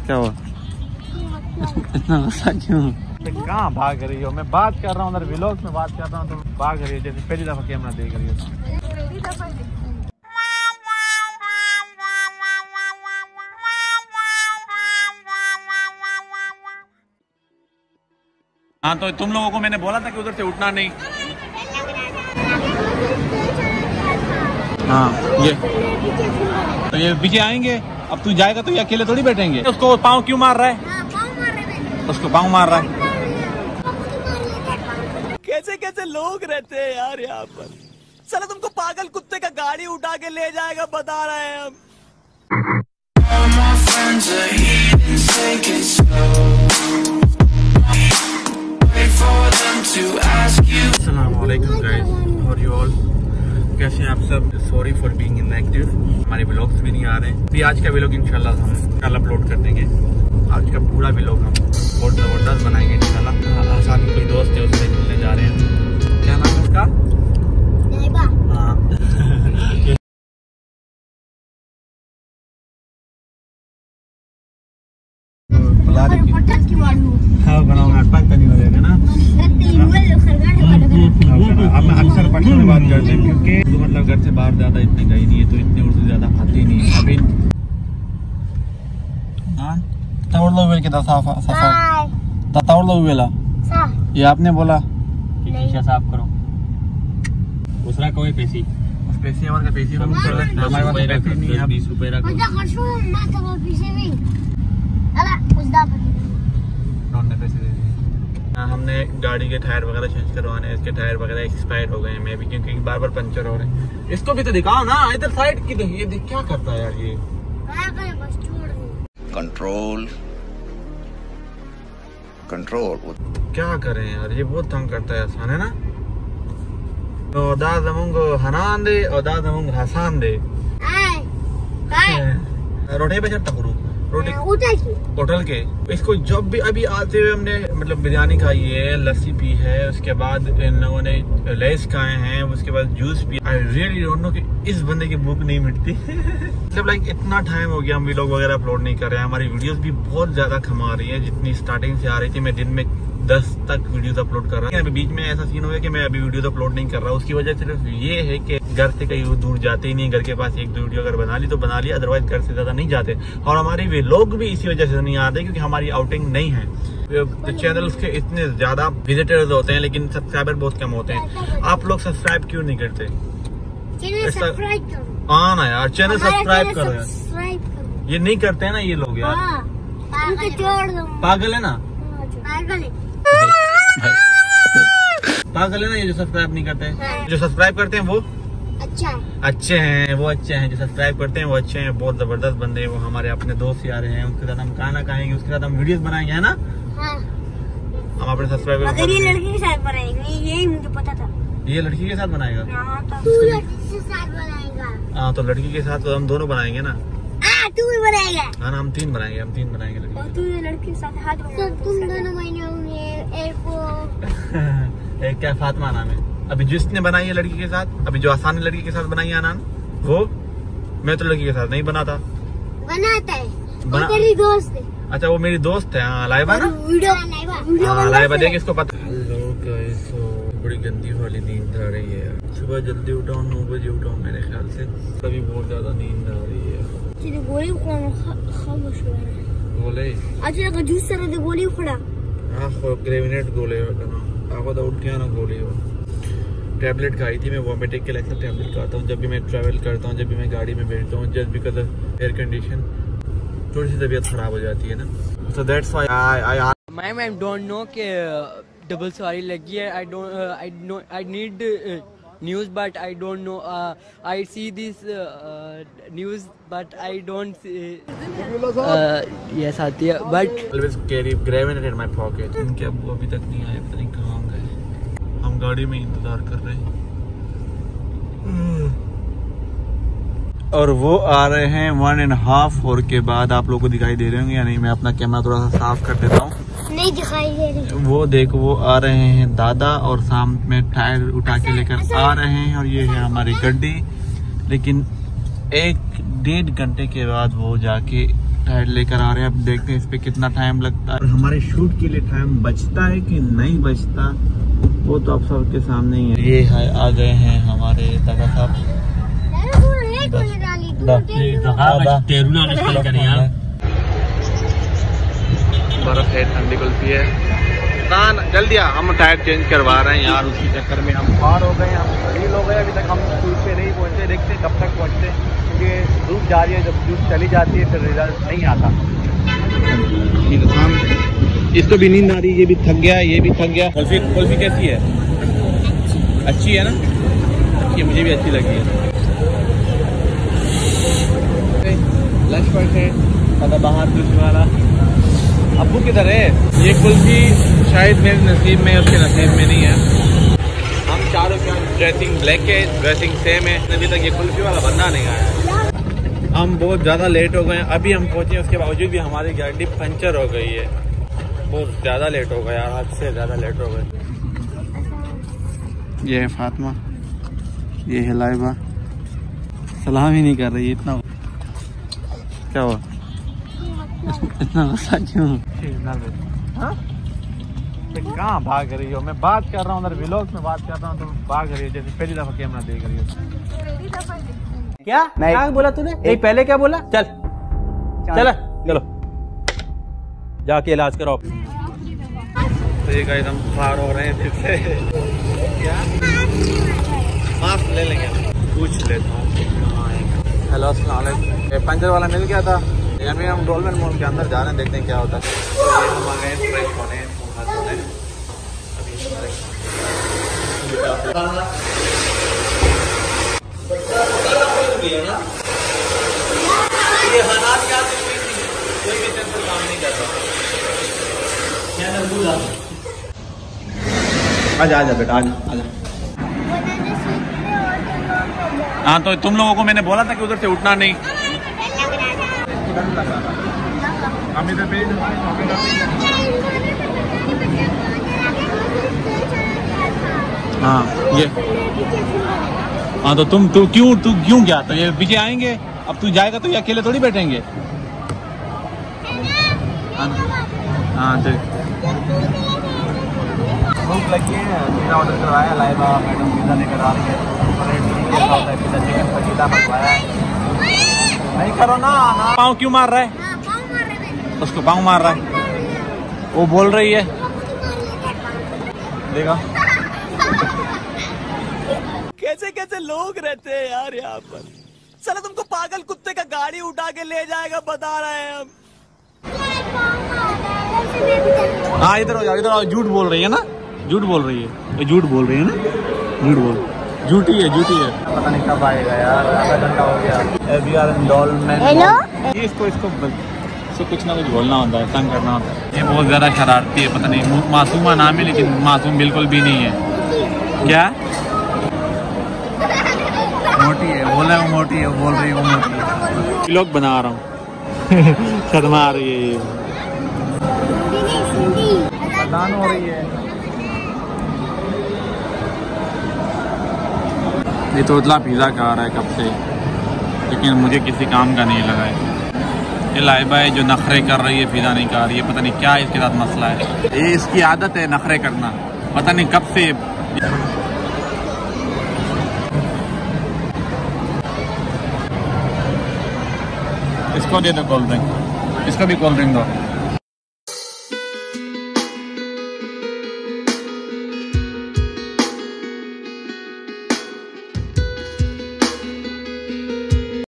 क्या हुआ? इतना गुस्सा क्यों? कहाँ भाग रही हो? मैं बात कर रहा हूँ, उधर व्लॉग में बात कर रहा हूँ, तो भाग रही हो जैसे पहली दफा कैमरा देख रही हो। हाँ तो तुम लोगों को मैंने बोला था कि उधर से उठना नहीं। हाँ ये तो ये पीछे आएंगे। अब तू जाएगा तो ये अकेले थोड़ी बैठेंगे। उसको पाँव क्यों मार रहा है? उसको पाँव मार रहा है। कैसे कैसे लोग रहते हैं यार यहाँ पर। चलो तुमको पागल कुत्ते का गाड़ी उठा के ले जाएगा, बता रहे हैं हम। अस्सलामुअलैकुम guys, how are you all? कैसे हैं आप सब? Sorry for being inactive. हमारे व्लॉग्स भी नहीं आ रहे हैं। अभी आज का व्लॉग इंशाल्लाह हम कल अपलोड कर देंगे। आज का पूरा व्लॉग हम बहुत ज़बरदस्त बनाएंगे इंशाल्लाह। आसान कोई दोस्त है, उससे मिलने जा रहे हैं। क्या नाम है उसका? हाँ हाँ बनाऊंगा ना। हम अक्सर पटना में बात करते हैं क्योंकि तो मतलब घर से बाहर ज्यादा इतने गई नहीं है, तो इतने उर्दू ज्यादा आती नहीं है। अभी ये आपने बोला शीशा साफ करो। दूसरा कोई पैसी पैसी हमारे का पैसी हमारे पास पैसे नहीं है। 20 रुपए रखो। हमने गाड़ी के टायर वगैरह चेंज करवाने हैं। इसके टायर वगैरह एक्सपायर हो गए हैं मे भी, क्योंकि बार बार पंचर हो रहे हैं। इसको भी तो दिखाओ ना, इधर साइड की। तो ये क्या करता है यार ये? कंट्रोल कंट्रोल क्या करें यार, ये बहुत तंग करता है। आसान है ना? तो हनान दे और हसान दे रोटे पे चढ़ता करूँ रोटी होटल के। इसको जब भी अभी आते हुए हमने मतलब बिरयानी खाई है, लस्सी पी है, उसके बाद इन लोगों ने लेस खाए हैं, उसके बाद जूस पी। आई रियली डोंट नो कि इस बंदे की भूख नहीं मिटती। मतलब लाइक इतना टाइम हो गया हम व्लॉग वगैरह अपलोड नहीं कर रहे हैं। हमारी वीडियोस भी बहुत ज्यादा कमा रही है। जितनी स्टार्टिंग से आ रही थी, मैं दिन में 10 तक वीडियोस अपलोड कर रहा हूँ। अभी बीच में ऐसा सीन हो गया कि मैं अभी वीडियोस अपलोड नहीं कर रहा। उसकी वजह सिर्फ ये है कि घर से कहीं दूर जाते ही नहीं। घर के पास एक दो वीडियो अगर बना ली तो बना ली, अदरवाइज घर से ज्यादा नहीं जाते। और हमारे व्लॉग भी इसी वजह से नहीं आते क्योंकि हमारी आउटिंग नहीं है। तो चैनल्स के इतने ज्यादा विजिटर्स होते हैं लेकिन सब्सक्राइबर बहुत कम होते हैं। आप लोग सब्सक्राइब क्यों नहीं करते? हाँ ना यार, चैनल सब्सक्राइब करो। ये नहीं करते हैं ना ये लोग यार। पागल है ना? पागल है ना ये जो सब्सक्राइब नहीं करते हैं। जो सब्सक्राइब करते हैं वो अच्छे हैं। वो अच्छे हैं जो सब्सक्राइब करते हैं, वो अच्छे हैं। बहुत जबरदस्त बंदे हैं वो। हमारे अपने दोस्त यार हैं, उनके साथ हम खाना खाएंगे, उसके साथ हम वीडियोस बनाएंगे, है ना? हम अपने सब्सक्राइबर। अगर ये लड़की के साथ बनाएंगे, यही मुझे पता था। ये लड़की के साथ बनाएगा? हाँ तो लड़की के साथ तो हम दोनों बनाएंगे ना। तू भी बनाएगा? हाँ हम 3 बनाएंगे। और तू ये लड़की के साथ हाथ तुम दोनों एक क्या फातिमा नाम है। अभी जिसने बनाई है लड़की के साथ, अभी जो आसान लड़की के साथ बनाई है अनान, वो मैं तो लड़की के साथ नहीं बनाता। बनाता है तेरी दोस्त है। अच्छा वो मेरी दोस्त है। हाँ लाइबा ना? लाइबा देख इसको पता। हेलो गाइस, बड़ी गंदी वाली नींद आ रही है। सुबह जल्दी उठाओ, 9 बजे उठाओ मेरे ख्याल से। अभी बहुत ज्यादा नींद आ रही है। गोले अच्छा जूस सर दे गोली खड़ा। हाँ ग्रेविनेट गोले आपको तो उठ गया ना गोली। हो टैबलेट खाई थी मैं, वोमिटिंग के लिए टैबलेट खाता हूँ जब भी मैं ट्रैवल करता हूँ, जब भी मैं गाड़ी में बैठता हूँ। Just because of air condition थोड़ी सी तबीयत खराब हो जाती है ना। So that's why I don't know कि डबल सवारी लगी है। I need news but I don't know. I see this news but I don't yes आती है but always carry grenade in my pocket. इनके अब्बू अभी तक नहीं आए, पता नहीं कहाँ गए। हम गाड़ी में इंतजार कर रहे हैं और वो आ रहे हैं 1.5 hour के बाद। आप लोगों को दिखाई दे रहे होंगे या नहीं? मैं अपना कैमरा थोड़ा सा साफ कर देता हूँ। नहीं दिखाई दे रही। वो देखो वो आ रहे हैं दादा और सामने टायर उठा के लेकर आ रहे हैं और ये है हमारी गड्डी। लेकिन 1-1.5 घंटे के बाद वो जाके टायर लेकर आ रहे हैं। अब देखते हैं इस पे कितना टाइम लगता है और हमारे शूट के लिए टाइम बचता है कि नहीं बचता, वो तो आप सबके सामने ही है। ये है, आ गए हैं हमारे दादा साहब। बर्फ है, ठंडी कुल्फी है। जल्दी आ, हम टायर चेंज करवा रहे हैं यार, उसी चक्कर में हम पार हो गए, हम रील हो गए। अभी तक हम शूट पे नहीं पहुंचे, देखते हैं कब तक पहुंचते, क्योंकि धूप जा रही है, जब धूप चली जाती है फिर रिजल्ट नहीं आता। इसको भी नींद आ रही है, ये भी थक गया, ये भी थक गया। कुल्फी कैसी है? अच्छी है ना? ये मुझे भी अच्छी लगी है। लंच पॉइंट है बाहर कुल्फी वाला। अब्बू किधर है? ये कुल्फी शायद मेरे नसीब में, उसके नसीब में नहीं है। हम चारों का ड्रेसिंग ब्लैक है, ड्रेसिंग सेम है। अभी तक ये कुल्फी वाला बंदा नहीं आया। हम बहुत ज़्यादा लेट हो गए हैं, अभी हम पहुँचे, उसके बावजूद भी हमारी गाड़ी पंचर हो गई है। बहुत ज़्यादा लेट हो गया यार, हद से ज़्यादा लेट हो गए। ये है फातिमा, ये है लाइबा। सलाम ही नहीं कर रही, इतना क्या हुआ? इतना गुस्सा क्यों? हाँ? कहाँ भाग रही हो? मैं बात कर रहा हूँ, उधर व्लॉग में बात कर रहा हूँ, तो भाग रही हो जैसे पहली दफा कैमरा देख रही हो। क्या क्या बोला तूने? नहीं पहले क्या बोला? चल चल चलो जाके इलाज कराओ। तो ये गाइस हम पार हो रहे हैं फिर से। क्या मास्क ले लेंगे, पूछ लेता हूँ। हेलो अस्सलाम वालेकुम। पंचर वाला मिल गया था, यानी हम डोलमेन मॉल के अंदर जा रहे हैं, देखते हैं क्या होता है। तो ये हम आ गए फ्रेश होने, ये हालात क्या कोई भी टेंशन काम नहीं कर रहा। आजा बेटा, आजा। हाँ तो तुम लोगों को मैंने बोला था कि उधर से उठना नहीं। हाँ ये हाँ तो तू क्यों गया? तो ये पीछे आएंगे, अब तू जाएगा तो ये अकेले थोड़ी बैठेंगे। हाँ तो भूख लगी है, पिज़्ज़ा ऑर्डर करवाया, लाइबा मैडम पिज़्ज़ा लेकर आ रही है। पिज़्ज़ा चिकन पकीता मंगवाया है। नहीं करो ना। पाँव क्यों मार रहा है? उसको पाँव मार रहा है, वो बोल रही है। देखा कैसे कैसे लोग रहते हैं यार यहाँ पर। साला तुमको पागल कुत्ते का गाड़ी उठा के ले जाएगा, बता रहे हैं हम। हाँ इधर हो जाओ, इधर आओ। झूठ बोल रही है ना, झूठ बोल रही है, झूठ बोल रही है ना, झूठ बोल, झूठी है। पता नहीं कब आएगा यार, आधा घंटा हो गया। हेलो इसको कुछ ना कुछ बोलना होता है, तंग करना होता है। ये बहुत ज्यादा शरारती है, पता नहीं मासूमा नाम है लेकिन मासूम बिल्कुल भी नहीं है। क्या मोटी है, बोला वो मोटी है, बोल रही है वो मोटी है। व्लॉग बना रहा हूँ। शर्मा आ रही है, ये हो रही है। ये तो उतला पिज़्ज़ा खा रहा है कब से, लेकिन मुझे किसी काम का नहीं लगा है। ये लाइबा है जो नखरे कर रही है, पिज़्ज़ा नहीं खा रही है। पता नहीं क्या इसके साथ मसला है, ये इसकी आदत है नखरे करना, पता नहीं कब से। इसको दे दो कोल्ड ड्रिंक, इसको भी कोल्ड ड्रिंक दो।